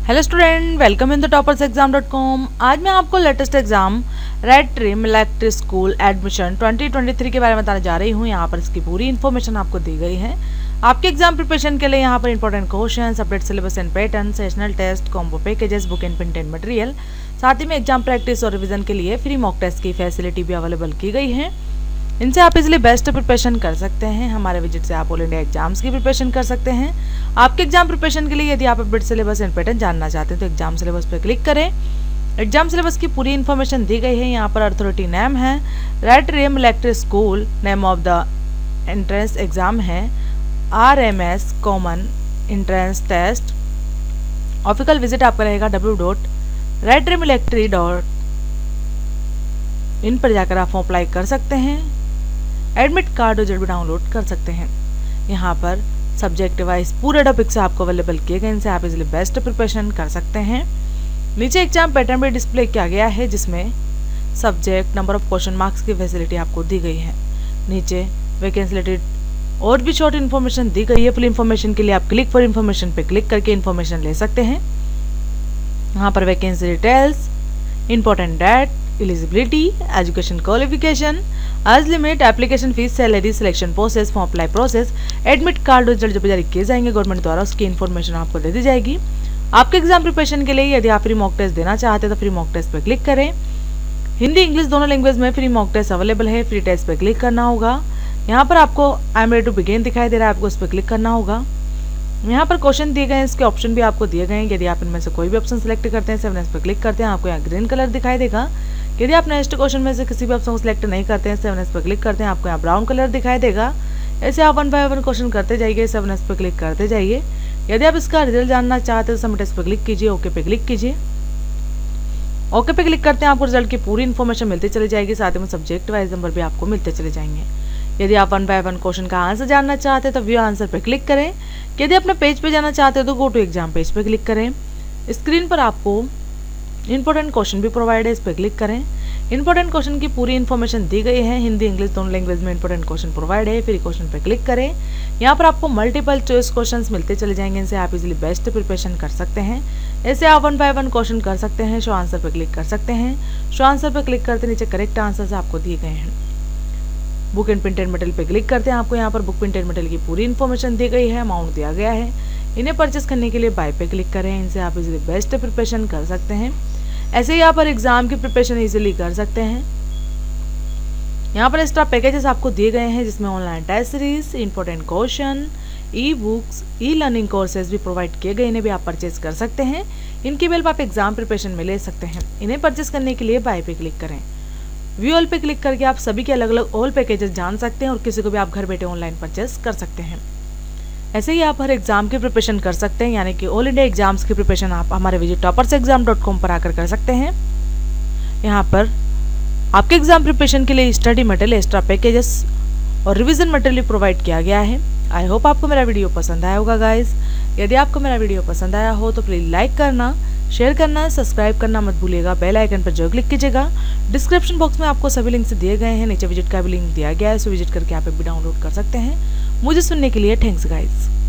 Hello student, welcome in the toppersexam.com। आज मैं आपको लेटेस्ट एग्जाम रेड ट्रिम इलेक्ट्रिक स्कूल एडमिशन 2023 के बारे में बताने जा रही हूँ। यहाँ पर इसकी पूरी इन्फॉर्मेशन आपको दी गई है। आपके एग्जाम प्रिपरेशन के लिए यहाँ पर important questions, update syllabus and pattern, sessional test, combo packages, book and printed material, साथ ही में एग्जाम प्रैक्टिस और रिविजन के लिए फ्री मॉक टेस्ट की फैसिलिटी भी अवेलेबल की गई है। इनसे आप इजिली बेस्ट प्रिपरेशन कर सकते हैं। हमारे विजिट से आप ऑल इंडिया एग्जाम्स की प्रिपरेशन कर सकते हैं। आपके एग्जाम प्रिपरेशन के लिए यदि आप अपडेट सिलेबस एंड पैटर्न जानना चाहते हैं तो एग्जाम सिलेबस पर क्लिक करें। एग्जाम सिलेबस की पूरी इन्फॉर्मेशन दी गई है। यहाँ पर अथॉरिटी नेम है red trim electric school, name of the entrance exam है RMS common entrance test. Official visit आपका रहेगा www.redtrimelectric.in पर जाकर आप फॉर्म अप्लाई कर सकते हैं। एडमिट कार्ड और भी डाउनलोड कर सकते हैं। यहाँ पर सब्जेक्ट वाइज पूरे टॉपिक्स आपको अवेलेबल किए गए, इनसे आप इजिली बेस्ट प्रिपरेशन कर सकते हैं। नीचे एग्जाम पैटर्न भी डिस्प्ले किया गया है जिसमें subject, number of question, marks की फैसिलिटी आपको दी गई है। नीचे वैकेंसी रिलेटेड और भी शॉर्ट इन्फॉर्मेशन दी गई है। फुल इन्फॉर्मेशन के लिए आप क्लिक फॉर इन्फॉर्मेशन पे क्लिक करके इन्फॉर्मेशन ले सकते हैं। यहाँ पर vacancy details, important date, eligibility, education qualification, age limit, application fees, salary, selection process, form apply process, admit card result जब जारी किए जाएंगे गवर्नमेंट द्वारा उसकी इन्फॉर्मेशन आपको दे दी जाएगी। आपके एग्जाम प्रिपरेशन के लिए यदि आप फ्री मॉक टेस्ट देना चाहते हैं तो फ्री मॉक टेस्ट पर क्लिक करें। हिंदी इंग्लिश दोनों लैंग्वेज में फ्री मॉक टेस्ट अवेलेबल है। फ्री टेस्ट पर क्लिक करना होगा। यहाँ पर आपको I am ready to begin दिखाई दे रहा है, आपको उस पर क्लिक करना होगा। यहाँ पर क्वेश्चन दिए गए हैं, इसके ऑप्शन भी आपको दिए गए हैं। यदि आप इनमें से कोई भी ऑप्शन सेलेक्ट करते हैं 7S पर क्लिक करते हैं, आपको यहाँ ग्रीन कलर दिखाई देगा। यदि आप नेक्स्ट क्वेश्चन में से किसी भी ऑप्शन को सिलेक्ट नहीं करते हैं 7S पर क्लिक करते हैं, आपको यहाँ ब्राउन कलर दिखाई देगा। ऐसे आप 1 बाय 1 क्वेश्चन करते जाइए, 7S पर क्लिक करते जाइए। यदि आप इसका रिजल्ट जानना चाहते हैं तो सबमिट पर क्लिक कीजिए, ओके पे क्लिक कीजिए। ओके पे क्लिक करते हैं आपको रिजल्ट की पूरी इन्फॉर्मेशन मिलती चली जाएगी, साथ ही में सब्जेक्ट वाइज नंबर भी आपको मिलते चले जाएंगे। यदि आप 1 बाय 1 क्वेश्चन का आंसर जानना चाहते हैं तो व्यू आंसर पे क्लिक करें। यदि अपने पेज पे जाना चाहते हैं तो गो टू एग्जाम पेज पे क्लिक करें। स्क्रीन पर आपको इंपॉर्टेंट क्वेश्चन भी प्रोवाइड है, इस पर क्लिक करें। इंपॉर्टेंट क्वेश्चन की पूरी इन्फॉर्मेशन दी गई है। हिंदी इंग्लिश दोनों लैंग्वेज में इंपॉर्टेंट क्वेश्चन प्रोवाइड है। फ्री क्वेश्चन पे क्लिक करें। यहाँ पर आपको मल्टीपल चॉइस क्वेश्चंस मिलते चले जाएंगे, इनसे आप इजीली बेस्ट प्रिपरेशन कर सकते हैं। ऐसे आप 1 बाय 1 क्वेश्चन कर सकते हैं। शो आंसर पे क्लिक कर सकते हैं। शो आंसर पे क्लिक करते नीचे करेक्ट आंसर आपको दिए गए हैं। बुक एंड प्रिंटेड मटेरियल पे क्लिक करते हैं, आपको यहाँ पर बुक प्रिंटेड मटेरियल की पूरी इन्फॉर्मेशन दी गई है, अमाउंट दिया गया है। इन्हें परचेस करने के लिए बाय पे क्लिक करें, इनसे आप इजीली बेस्ट प्रिपरेशन कर सकते हैं। ऐसे ही यहाँ पर एग्जाम की प्रिपरेशन इजीली कर सकते हैं। यहाँ पर एक्स्ट्रा पैकेजेस आपको दिए गए हैं जिसमें online test series, important question, e books, e learning courses भी प्रोवाइड किए गए, इन्हें भी आप परचेज कर सकते हैं। इनकी हेल्प आप एग्जाम प्रिपरेशन में ले सकते हैं। इन्हें परचेस करने के लिए बाय पे क्लिक करें। व्यू ऑल पे क्लिक करके आप सभी के अलग अलग ऑल पैकेजेस जान सकते हैं और किसी को भी आप घर बैठे ऑनलाइन परचेस कर सकते हैं। ऐसे ही आप हर एग्जाम की प्रिपरेशन कर सकते हैं, यानी कि ऑल इंडिया एग्जाम्स की प्रिपरेशन आप हमारे विजिट toppersexam.com पर आकर कर सकते हैं। यहाँ पर आपके एग्जाम प्रिपरेशन के लिए स्टडी मटेरियल, एक्स्ट्रा पैकेजेस और रिविजन मटेरियल प्रोवाइड किया गया है। आई होप आपको मेरा वीडियो पसंद आया होगा गाइज। यदि आपको मेरा वीडियो पसंद आया हो तो प्लीज लाइक करना, शेयर करना, सब्सक्राइब करना मत भूलिएगा। बेल आइकन पर जरूर क्लिक कीजिएगा। डिस्क्रिप्शन बॉक्स में आपको सभी लिंक्स दिए गए हैं, नीचे विजिट का भी लिंक दिया गया है, सो विजिट करके आप भी डाउनलोड कर सकते हैं। मुझे सुनने के लिए थैंक्स गाइज।